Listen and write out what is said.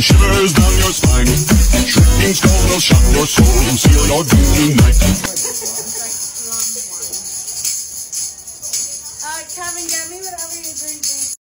shivers down your spine. Shrieking skull will shock your soul and seal your doom tonight. Kevin, get me whatever you're drinking.